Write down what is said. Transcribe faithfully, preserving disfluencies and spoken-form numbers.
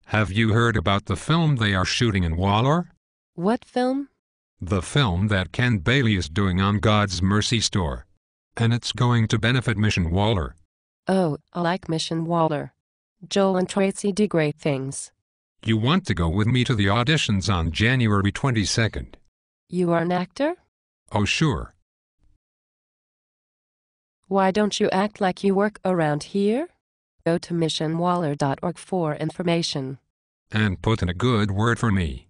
Have you heard about the film they are shooting in Waller? What film? The film that Ken Bailey is doing on God's Mercy Store. And it's going to benefit Mission Waller. Oh, I like Mission Waller. Joel and Tracy do great things. You want to go with me to the auditions on January twenty-second? You are an actor? Oh, sure. Why don't you act like you work around here? Go to mission waller dot org for information. And put in a good word for me.